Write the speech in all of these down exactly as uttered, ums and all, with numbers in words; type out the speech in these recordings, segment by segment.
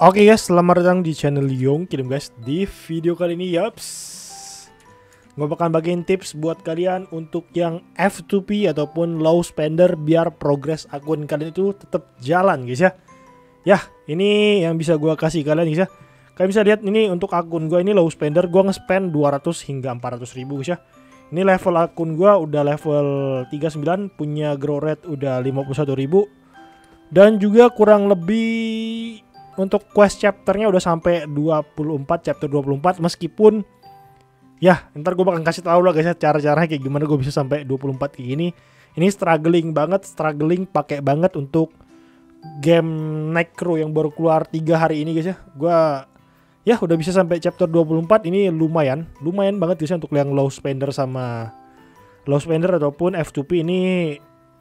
Oke guys, selamat datang di channel Yong Kirim guys. Di video kali ini yaps, gue bakal bagiin tips buat kalian untuk yang F two P ataupun low spender biar progres akun kalian itu tetap jalan guys ya. Ya, ini yang bisa gue kasih kalian guys ya. Kalian bisa lihat ini untuk akun gue ini low spender, gue nge-spend dua ratus hingga empat ratus ribu guys ya. Ini level akun gue udah level tiga puluh sembilan, punya grow rate udah lima puluh satu ribu. Dan juga kurang lebih untuk quest chapternya udah sampai dua puluh empat, chapter dua puluh empat, meskipun ya ntar gue bakal kasih tahu lah guys ya cara-caranya kayak gimana gue bisa sampai dua puluh empat kayak gini. Ini struggling banget, struggling pakai banget untuk game Necro yang baru keluar tiga hari ini guys ya. Gue ya udah bisa sampai chapter dua puluh empat, ini lumayan, lumayan banget guys ya untuk yang low spender sama low spender ataupun F two P ini.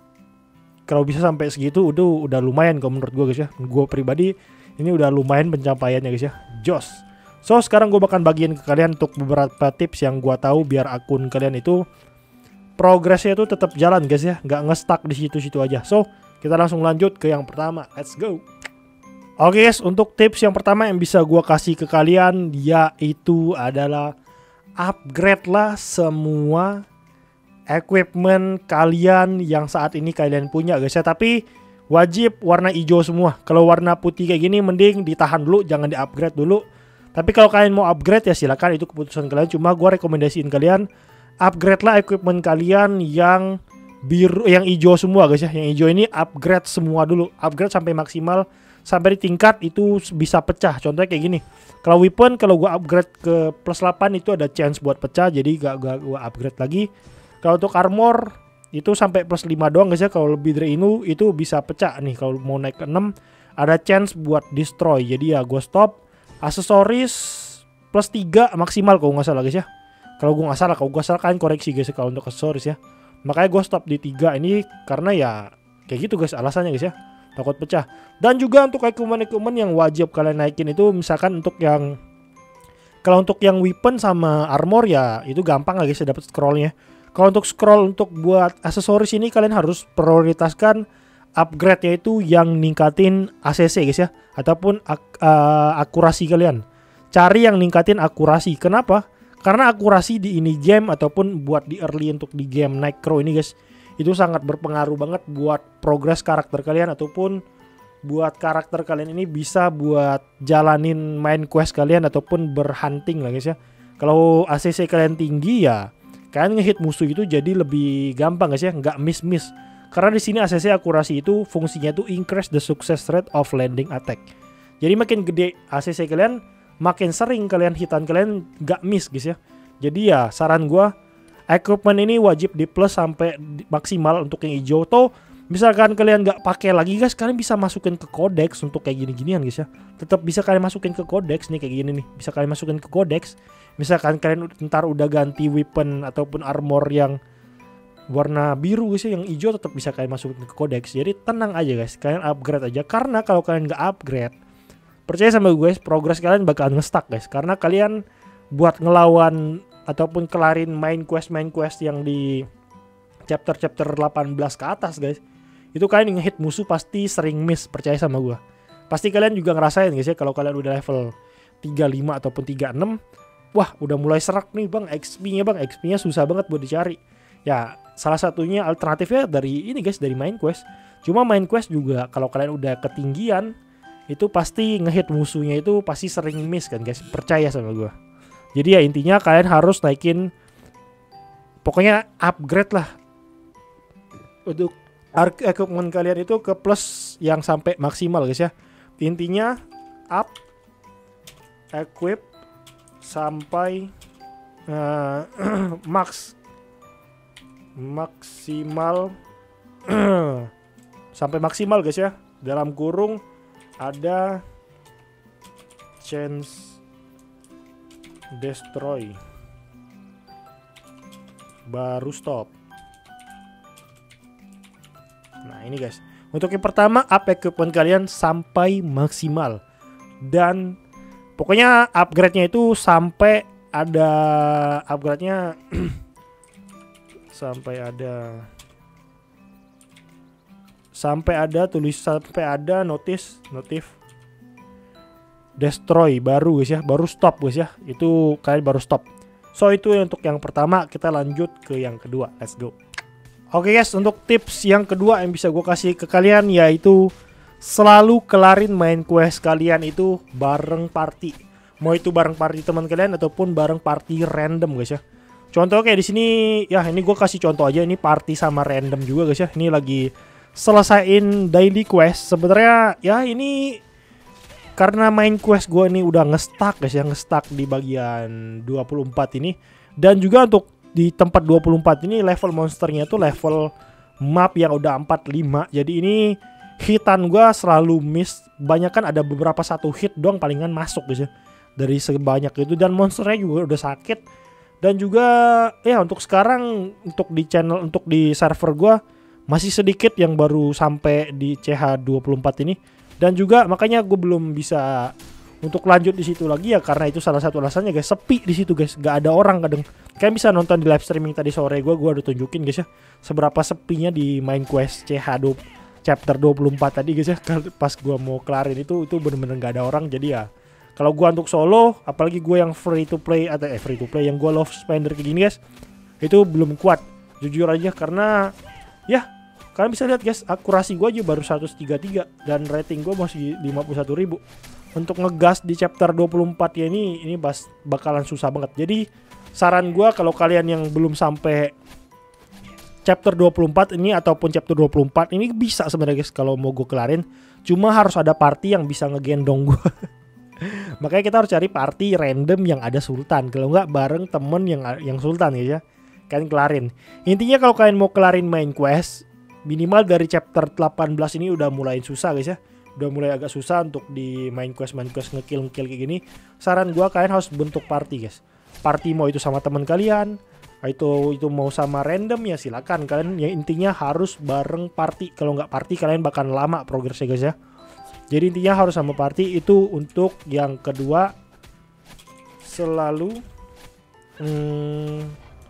Kalau bisa sampai segitu udah udah lumayan kalau menurut gue guys ya. Gue pribadi ini udah lumayan pencapaiannya guys ya. Jos. So sekarang gue bakal bagiin ke kalian untuk beberapa tips yang gue tahu biar akun kalian itu progresnya itu tetap jalan guys ya, nggak nge-stuck di situ-situ aja. So kita langsung lanjut ke yang pertama. Let's go. Oke guys, untuk tips yang pertama yang bisa gue kasih ke kalian yaitu adalah upgrade lah semua equipment kalian yang saat ini kalian punya guys ya. Tapi wajib warna hijau semua. Kalau warna putih kayak gini mending ditahan dulu, jangan di-upgrade dulu. Tapi kalau kalian mau upgrade ya silakan, itu keputusan kalian. Cuma gue rekomendasiin kalian upgrade lah equipment kalian yang biru, yang hijau semua guys ya. Yang hijau ini upgrade semua dulu. Upgrade sampai maksimal, sampai di tingkat itu bisa pecah. Contohnya kayak gini. Kalau weapon, kalau gue upgrade ke plus delapan itu ada chance buat pecah. Jadi gak, gak gue upgrade lagi. Kalau untuk armor itu sampai plus lima doang guys ya. Kalau lebih dari itu itu bisa pecah nih. Kalau mau naik ke enam ada chance buat destroy. Jadi ya gue stop. Aksesoris plus tiga maksimal kalau nggak salah guys ya. Kalau gue nggak salah, kalau gue salah kalian koreksi guys ya kalau untuk aksesoris ya. Makanya gue stop di tiga ini karena ya kayak gitu guys alasannya guys ya. Takut pecah. Dan juga untuk equipment-equipment yang wajib kalian naikin itu misalkan untuk yang kalau untuk yang weapon sama armor ya itu gampang lah guys ya dapat scrollnya. Kalau untuk scroll untuk buat aksesoris ini kalian harus prioritaskan upgrade yaitu yang ningkatin A C C guys ya, ataupun ak uh, akurasi kalian. Cari yang ningkatin akurasi. Kenapa? Karena akurasi di ini game ataupun buat di early untuk di game Necro ini guys, itu sangat berpengaruh banget buat progres karakter kalian ataupun buat karakter kalian ini bisa buat jalanin main quest kalian ataupun berhunting lah guys ya. Kalau A C C kalian tinggi ya kalian ngehit musuh itu jadi lebih gampang guys ya, nggak miss-miss. Karena di sini A C C akurasi itu fungsinya itu increase the success rate of landing attack. Jadi makin gede A C C kalian, makin sering kalian hitan kalian nggak miss guys ya. Jadi ya saran gua equipment ini wajib di plus sampai maksimal untuk yang hijau. Tuh misalkan kalian nggak pakai lagi guys, kalian bisa masukin ke codex untuk kayak gini-ginian guys ya. Tetap bisa kalian masukin ke codex nih kayak gini nih. Bisa kalian masukin ke codex. Misalkan kalian ntar udah ganti weapon ataupun armor yang warna biru guys ya, yang hijau tetap bisa kalian masukin ke codex. Jadi tenang aja guys, kalian upgrade aja. Karena kalau kalian nggak upgrade, percaya sama gue guys, progress kalian bakalan nge-stuck guys. Karena kalian buat ngelawan ataupun kelarin main quest main quest yang di chapter-chapter delapan belas ke atas guys, itu kalian ngehit musuh pasti sering miss, percaya sama gue. Pasti kalian juga ngerasain guys ya, kalau kalian udah level tiga puluh lima ataupun tiga puluh enam, wah udah mulai serak nih bang, X P-nya bang, X P-nya susah banget buat dicari. Ya salah satunya alternatifnya dari ini guys, dari main quest. Cuma main quest juga kalau kalian udah ketinggian itu pasti ngehit musuhnya itu pasti sering miss kan guys, percaya sama gue. Jadi ya intinya kalian harus naikin, pokoknya upgrade lah untuk equipment kalian itu ke plus yang sampai maksimal guys ya. Intinya up equip sampai uh, max maksimal sampai maksimal guys ya. Dalam kurung ada chance destroy, baru stop. Nah ini guys, untuk yang pertama up equipment kalian sampai maksimal. Dan pokoknya upgrade-nya itu sampai ada upgrade-nya sampai ada sampai ada tulis sampai ada notice notif destroy baru guys ya, baru stop guys ya. Itu kalian baru stop. So itu untuk yang pertama, kita lanjut ke yang kedua. Let's go. Oke guys, untuk tips yang kedua yang bisa gue kasih ke kalian yaitu selalu kelarin main quest kalian itu bareng party. Mau itu bareng party teman kalian ataupun bareng party random guys ya. Contoh kayak di sini ya, ini gue kasih contoh aja, ini party sama random juga guys ya. Ini lagi selesain daily quest. Sebenarnya ya ini karena main quest gue ini udah nge-stuck guys ya, nge-stuck di bagian dua puluh empat ini. Dan juga untuk di tempat dua puluh empat ini level monsternya tuh level map yang udah empat puluh lima. Jadi ini hitan gue selalu miss. Banyak kan ada beberapa satu hit doang palingan masuk guys ya dari sebanyak itu. Dan monsternya juga udah sakit. Dan juga ya untuk sekarang untuk di channel, untuk di server gue masih sedikit yang baru sampai di C H dua puluh empat ini. Dan juga makanya gue belum bisa untuk lanjut di situ lagi ya, karena itu salah satu alasannya guys, sepi di situ guys, nggak ada orang kadang. Kalian bisa nonton di live streaming tadi sore gue, gue udah tunjukin guys ya seberapa sepinya di main quest C H dua chapter dua puluh empat tadi guys ya. Pas gue mau kelarin itu itu bener-bener nggak ada orang. Jadi ya kalau gue untuk solo, apalagi gue yang free to play atau eh, free to play yang gue love spender kayak gini guys, itu belum kuat jujur aja. Karena ya kalian bisa lihat guys, akurasi gue aja baru seratus tiga puluh tiga dan rating gue masih lima puluh satu ribu. Untuk ngegas di chapter dua puluh empat ya ini ini bas, bakalan susah banget. Jadi saran gue kalau kalian yang belum sampai chapter dua puluh empat ini ataupun chapter dua puluh empat ini bisa sebenarnya guys kalau mau gue kelarin. Cuma harus ada party yang bisa ngegendong gue. Makanya kita harus cari party random yang ada sultan. Kalau nggak bareng temen yang yang sultan ya, kalian kelarin. Intinya kalau kalian mau kelarin main quest, minimal dari chapter delapan belas ini udah mulai susah guys ya. Udah mulai agak susah untuk di main quest main quest ngekill ngekill kayak gini. Saran gua kalian harus bentuk party guys. Party mau itu sama teman kalian, itu itu mau sama random ya silakan. Kalian yang intinya harus bareng party. Kalau nggak party kalian bakal lama progresnya guys ya. Jadi intinya harus sama party. Itu untuk yang kedua. Selalu hmm,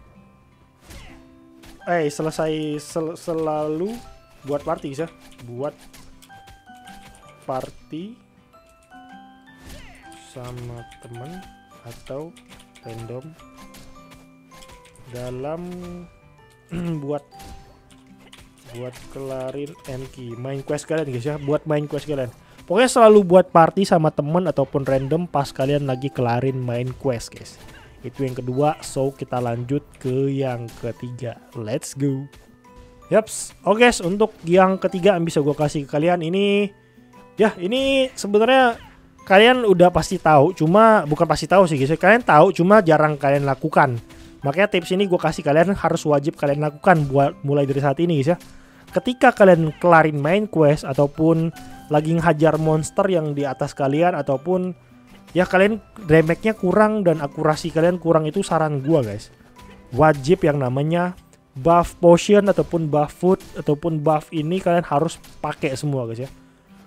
eh selesai sel, selalu buat party guys ya. Buat party sama temen atau random dalam buat buat kelarin M K main quest kalian guys ya, buat main quest kalian. Pokoknya selalu buat party sama temen ataupun random pas kalian lagi kelarin main quest guys. Itu yang kedua. So kita lanjut ke yang ketiga. Let's go. Yaps. Oke guys, untuk yang ketiga yang bisa gue kasih ke kalian ini, ya ini sebenarnya kalian udah pasti tahu, cuma bukan pasti tahu sih guys. Kalian tahu cuma jarang kalian lakukan. Makanya tips ini gue kasih kalian harus wajib kalian lakukan buat mulai dari saat ini guys ya. Ketika kalian kelarin main quest ataupun lagi ngehajar monster yang di atas kalian ataupun ya kalian damage-nya kurang dan akurasi kalian kurang, itu saran gue guys, wajib yang namanya buff potion ataupun buff food ataupun buff ini kalian harus pakai semua guys ya.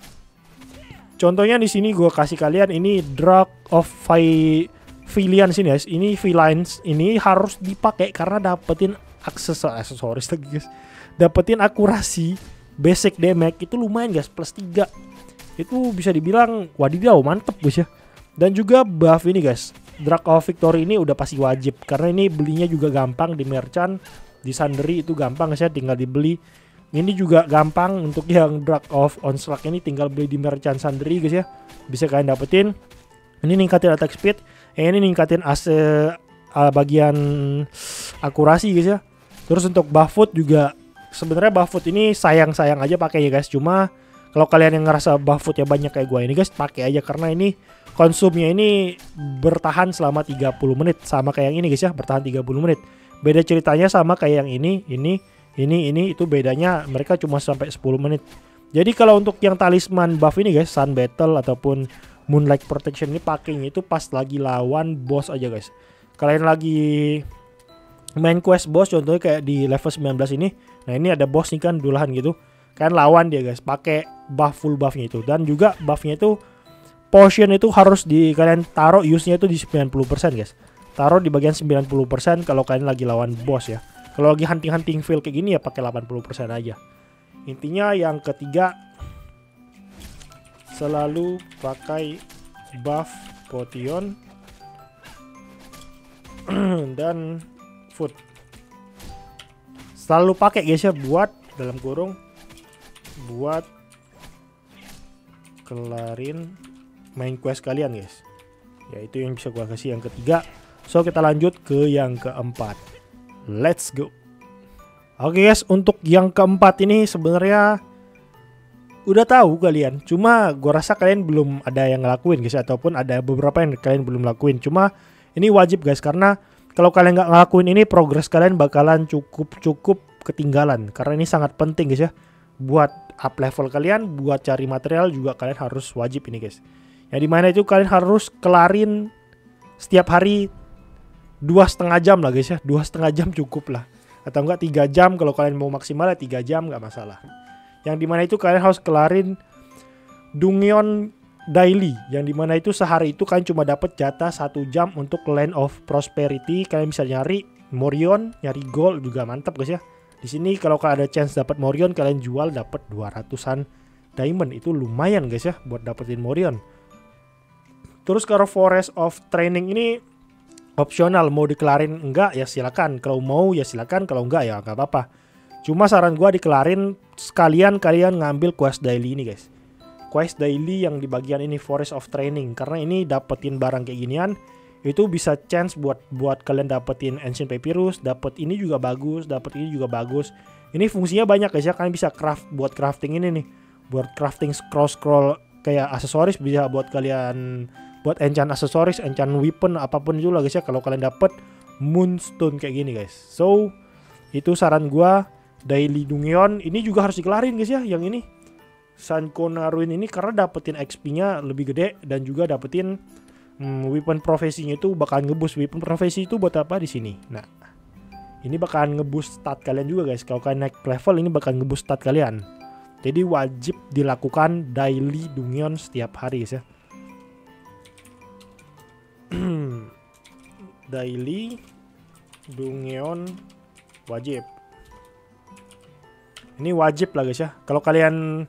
Contohnya di sini gue kasih kalian ini Drug of Villains ini guys. Ini Villains ini harus dipakai karena dapetin aksesoris aksesoris lagi guys. Dapetin akurasi basic damage itu lumayan guys, plus tiga. Itu bisa dibilang wadidaw mantep guys ya. Dan juga buff ini guys, Drug of Victory ini udah pasti wajib karena ini belinya juga gampang di merchant, di Sundry itu gampang guys ya, tinggal dibeli. Ini juga gampang untuk yang Drug of Onslaught ini tinggal beli di merchant Sundry guys ya. Bisa kalian dapetin. Ini ningkatin attack speed, eh, ini ningkatin as uh, bagian akurasi guys ya. Terus untuk buff food juga sebenarnya buff food ini sayang-sayang aja pakai ya guys. Cuma kalau kalian yang ngerasa buff food ya banyak kayak gue ini guys, pakai aja karena ini konsumnya ini bertahan selama tiga puluh menit sama kayak yang ini guys ya, bertahan tiga puluh menit. Beda ceritanya sama kayak yang ini, ini, ini, ini itu bedanya mereka cuma sampai sepuluh menit. Jadi kalau untuk yang talisman buff ini guys, Sun Battle ataupun Moonlight Protection ini pakainya itu pas lagi lawan boss aja guys. Kalian lagi main quest boss contohnya kayak di level sembilan belas ini. Nah, ini ada boss nih kan dulahan gitu. Kalian lawan dia guys, pakai buff full buffnya itu. Dan juga buffnya itu potion itu harus di kalian taruh use-nya itu di sembilan puluh persen guys. Taruh di bagian sembilan puluh persen kalau kalian lagi lawan boss ya. Kalau lagi hunting-hunting field kayak gini ya pakai delapan puluh persen aja. Intinya yang ketiga, selalu pakai buff potion dan food. Selalu pakai guys ya buat dalam kurung buat kelarin main quest kalian guys. Ya itu yang bisa gua kasih yang ketiga. So kita lanjut ke yang keempat. Let's go. Oke guys, untuk yang keempat ini sebenarnya udah tahu kalian. Cuma gua rasa kalian belum ada yang ngelakuin guys, ataupun ada beberapa yang kalian belum lakuin. Cuma ini wajib guys, karena kalau kalian nggak ngelakuin ini progres kalian bakalan cukup-cukup ketinggalan. Karena ini sangat penting guys ya. Buat up level kalian, buat cari material juga kalian harus wajib ini guys. Yang dimana itu kalian harus kelarin setiap hari dua setengah jam lah guys ya. Dua setengah jam cukup lah. Atau enggak tiga jam, kalau kalian mau maksimal ya tiga jam nggak masalah. Yang dimana itu kalian harus kelarin Dungeon Daily, yang dimana itu sehari itu kalian cuma dapat jatah satu jam untuk Land of Prosperity. Kalian bisa nyari Morion, nyari gold juga mantap guys ya. Di sini kalau kalian ada chance dapat Morion, kalian jual dapat dua ratusan diamond. Itu lumayan guys ya buat dapetin Morion. Terus kalau Forest of Training ini opsional, mau dikelarin enggak ya silakan. Kalau mau ya silakan, kalau enggak ya enggak apa-apa. Cuma saran gua dikelarin sekalian kalian ngambil quest daily ini guys. Quest daily yang di bagian ini Forest of Training, karena ini dapetin barang kayak ginian itu bisa chance buat buat kalian dapetin Ancient Papyrus, dapet ini juga bagus, dapet ini juga bagus. Ini fungsinya banyak guys ya, kalian bisa craft buat crafting ini nih. Buat crafting scroll-scroll kayak aksesoris, bisa buat kalian buat enchant aksesoris, enchant weapon apapun itu lah guys ya, kalau kalian dapet moonstone kayak gini guys. So itu saran gua, daily dungeon ini juga harus dikelarin guys ya, yang ini Sankona Ruin ini, karena dapetin X P-nya lebih gede dan juga dapetin hmm, weapon profesinya itu bakalan ngeboost. Weapon profesi itu buat apa di sini? Nah, ini bakalan ngeboost stat kalian juga guys. Kalau kalian naik level ini bakalan ngeboost stat kalian. Jadi wajib dilakukan daily dungeon setiap hari guys ya. Daily dungeon wajib. Ini wajib lah guys ya. Kalau kalian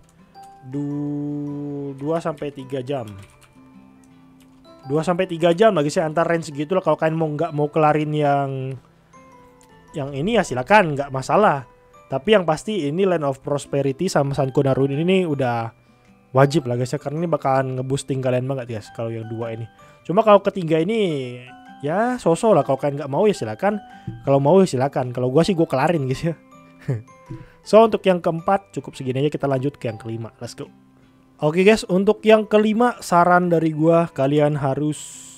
dua sampai tiga jam. dua sampai tiga jam lah guys ya, antar range segitulah. Kalau kalian mau nggak mau kelarin yang yang ini ya silakan, nggak masalah. Tapi yang pasti ini Land of Prosperity sama Sankona Ruin ini udah wajib lah guys ya, karena ini bakalan ngeboosting kalian banget guys kalau yang dua ini. Cuma kalau ketiga ini ya sosok lah, kalau kalian nggak mau ya silakan, kalau mau ya silakan. Kalau gua sih gua kelarin guys ya. So untuk yang keempat cukup segini aja, kita lanjut ke yang kelima. Let's go. Oke guys, untuk yang kelima saran dari gua, kalian harus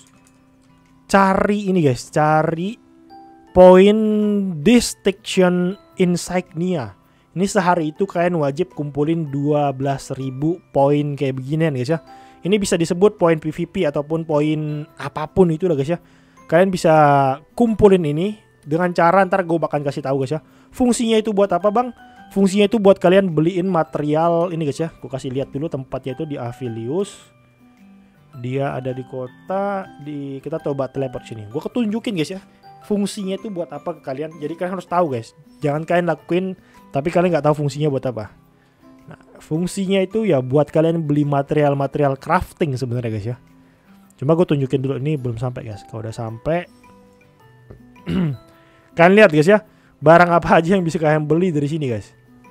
cari ini guys, cari poin Distinction Insignia. Ini sehari itu kalian wajib kumpulin dua belas ribu poin kayak beginian guys ya. Ini bisa disebut poin P V P ataupun poin apapun itu lah guys ya. Kalian bisa kumpulin ini dengan cara, ntar gue bakal kasih tahu guys ya. Fungsinya itu buat apa bang? Fungsinya itu buat kalian beliin material ini guys ya. Gue kasih lihat dulu tempatnya itu di Avilius. Dia ada di kota di kita coba teleport sini. Gue ketunjukin guys ya. Fungsinya itu buat apa ke kalian. Jadi kalian harus tahu guys. Jangan kalian lakuin tapi kalian nggak tahu fungsinya buat apa. Nah, fungsinya itu ya buat kalian beli material-material crafting sebenarnya guys ya. Cuma gue tunjukin dulu, ini belum sampai guys. Kalau udah sampai kalian lihat guys ya, barang apa aja yang bisa kalian beli dari sini guys.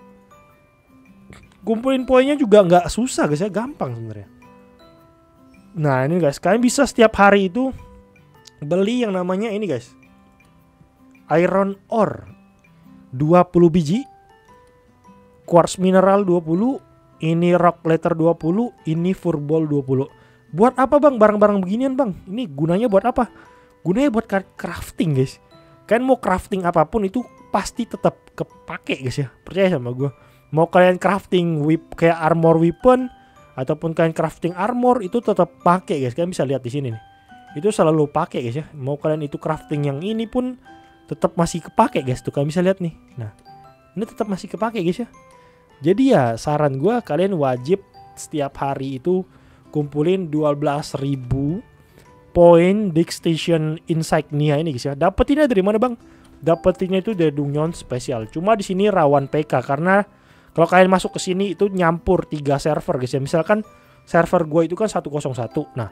Kumpulin poinnya juga nggak susah guys ya, gampang sebenarnya. Nah ini guys, kalian bisa setiap hari itu beli yang namanya ini guys, Iron Ore dua puluh biji, Quartz Mineral dua puluh, ini Rock Letter dua puluh, ini Furball dua puluh. Buat apa bang barang-barang beginian bang? Ini gunanya buat apa? Gunanya buat crafting guys. Kalian mau crafting apapun itu pasti tetap kepake guys ya. Percaya sama gue. Mau kalian crafting whip kayak armor weapon ataupun kalian crafting armor itu tetap pakai guys. Kalian bisa lihat di sini nih. Itu selalu pakai guys ya. Mau kalian itu crafting yang ini pun tetap masih kepake guys. Tuh kalian bisa lihat nih. Nah, ini tetap masih kepake guys ya. Jadi ya saran gue, kalian wajib setiap hari itu kumpulin dua belas ribu poin Distinction Insignia ini guys ya. Dapetinnya dari mana bang? Dapetinnya itu dari dungeon spesial. Cuma di sini rawan P K karena kalau kalian masuk ke sini itu nyampur tiga server guys ya. Misalkan server gue itu kan seratus satu. Nah,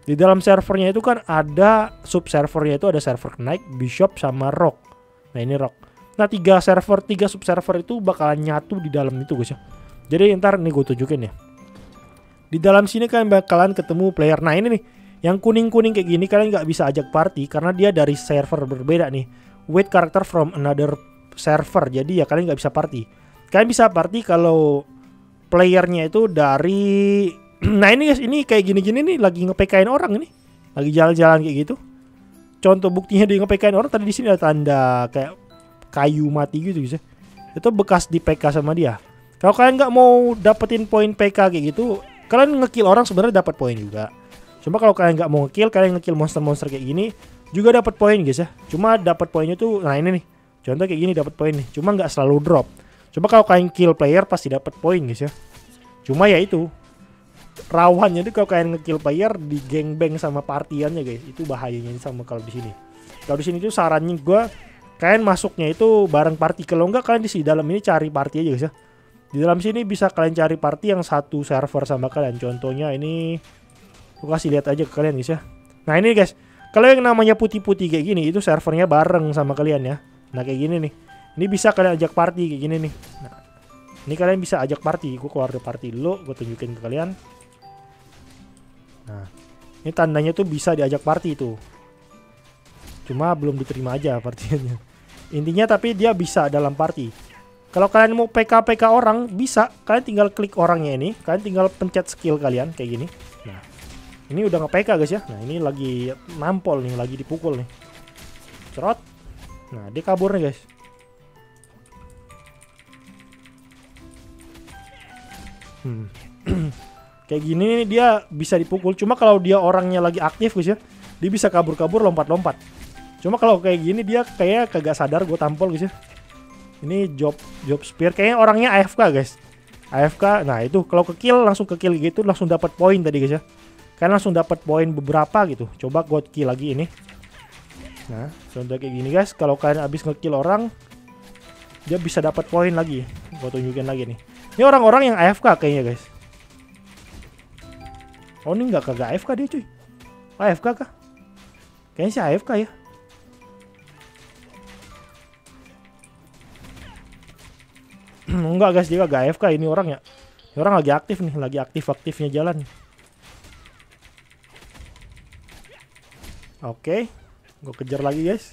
Di dalam servernya itu kan ada sub servernya, itu ada server Knight, Bishop sama Rock. Nah ini Rock. Nah tiga server, tiga sub server itu bakalan nyatu di dalam itu guys ya. Jadi ntar nih gue tunjukin ya. Di dalam sini kalian bakalan ketemu player. Nah ini nih, yang kuning-kuning kayak gini kalian nggak bisa ajak party karena dia dari server berbeda nih. Wait character from another server. Jadi ya kalian nggak bisa party. Kalian bisa party kalau playernya itu dari nah ini guys, ini kayak gini-gini nih lagi nge-P K-in orang ini. Lagi jalan-jalan kayak gitu. Contoh buktinya dia nge-P K-in orang tadi di sini ada tanda kayak kayu mati gitu guys ya. Itu bekas di P K sama dia. Kalau kalian nggak mau dapetin poin P K kayak gitu, kalian nge-kill orang sebenarnya dapat poin juga. Cuma kalau kalian nggak mau nge-kill, kalian nge-kill monster-monster kayak gini juga dapat poin guys ya. Cuma dapat poinnya tuh, nah ini nih. Contoh kayak gini dapat poin nih. Cuma nggak selalu drop. Cuma kalau kalian kill player pasti dapat poin guys ya. Cuma ya itu rawannya itu kalau kalian nge-kill player di gangbang sama partiannya guys, itu bahayanya sama kalau di sini. Kalau di sini tuh sarannya gue kalian masuknya itu bareng party. Kalau enggak kalian di sini dalam ini cari party aja guys ya. Di dalam sini bisa kalian cari party yang satu server sama kalian. Contohnya ini gue kasih lihat aja ke kalian guys ya. Nah ini guys, kalau yang namanya putih-putih kayak gini itu servernya bareng sama kalian ya. Nah kayak gini nih. Ini bisa kalian ajak party kayak gini nih. Nah, ini kalian bisa ajak party. Gue keluar dari party dulu, gue tunjukin ke kalian. Nah, ini tandanya tuh bisa diajak party itu. Cuma belum diterima aja partinya. Intinya tapi dia bisa dalam party. Kalau kalian mau P K P K orang bisa, kalian tinggal klik orangnya ini, kalian tinggal pencet skill kalian kayak gini. Nah, ini udah nge-P K guys ya. Nah, ini lagi nampol nih, lagi dipukul nih. Cerot. Nah, dia kabur nih guys. Hmm. Kayak gini nih dia bisa dipukul. Cuma kalau dia orangnya lagi aktif guys ya, dia bisa kabur-kabur lompat-lompat. Cuma kalau kayak gini dia kayak kagak sadar gue tampol guys ya. Ini job job spear kayaknya orangnya A F K guys. A F K. Nah itu kalau ke kill langsung ke kill gitu langsung dapat poin tadi guys ya. Kan langsung dapat poin beberapa gitu. Coba gue kill lagi ini. Nah contoh kayak gini guys. Kalau kalian habis nge-kill orang, dia bisa dapat poin lagi. Gue tunjukin lagi nih. Ini orang-orang yang A F K kayaknya guys. Oh ini nggak kagak A F K dia cuy. A F K kah? Kayaknya sih A F K ya. Enggak guys, dia kagak A F K ini orang ya. Ini orang lagi aktif nih, lagi aktif-aktifnya jalan. Oke, gue kejar lagi guys.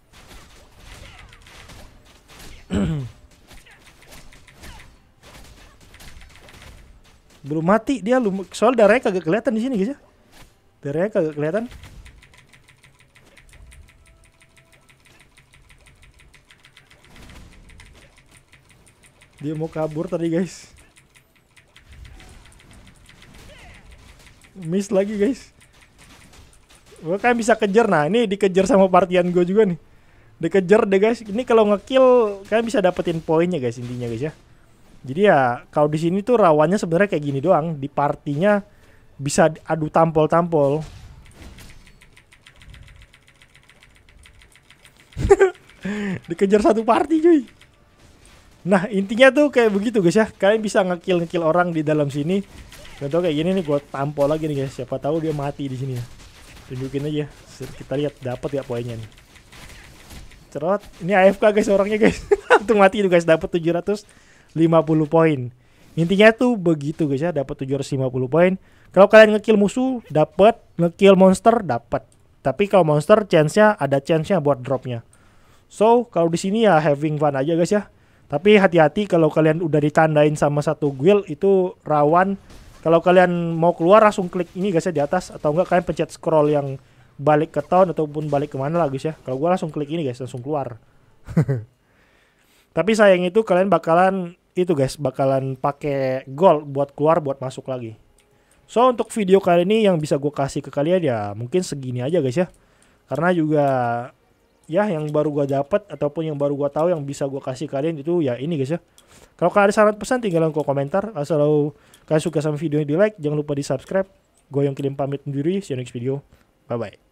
Belum mati dia, soal darahnya kagak kelihatan di sini guys ya. Darahnya kagak kelihatan. Dia mau kabur tadi guys. Miss lagi guys. Gue kan bisa kejar. Nah ini dikejar sama partian gue juga nih. Dikejar deh guys. Ini kalau ngekill kalian bisa dapetin poinnya guys intinya guys ya. Jadi ya kalau di sini tuh rawannya sebenarnya kayak gini doang. Di partinya bisa adu tampol-tampol. Dikejar satu party cuy. Nah intinya tuh kayak begitu guys ya. Kalian bisa ngekill ngekill orang di dalam sini. Contoh kayak gini nih, gue tampol lagi nih guys. Siapa tahu dia mati di sini ya. Tunjukin aja. Kita lihat dapat ya poinnya nih. Cerot. Ini A F K guys orangnya guys. Tuh mati itu guys, dapat tujuh ratus lima puluh poin. Intinya tuh begitu guys ya, dapat tujuh ratus lima puluh poin. Kalau kalian ngekill musuh dapat, ngekill monster dapat. Tapi kalau monster chance-nya ada chance-nya buat dropnya. So, kalau di sini ya having fun aja guys ya. Tapi hati-hati kalau kalian udah ditandain sama satu guild itu rawan. Kalau kalian mau keluar langsung klik ini guys ya di atas, atau enggak kalian pencet scroll yang balik ke town ataupun balik kemana lah guys ya. Kalau gua langsung klik ini guys, langsung keluar. Tapi sayang itu kalian bakalan itu guys, bakalan pakai gold buat keluar buat masuk lagi. So untuk video kali ini yang bisa gue kasih ke kalian ya mungkin segini aja guys ya. Karena juga ya yang baru gue dapat ataupun yang baru gue tahu yang bisa gue kasih kalian itu ya ini guys ya. Kalau kalian ada saran pesan tinggal di komentar. Asal kalian suka sama video ini di like, jangan lupa di subscribe. Gue yang kirim pamit sendiri, see you next video. Bye bye.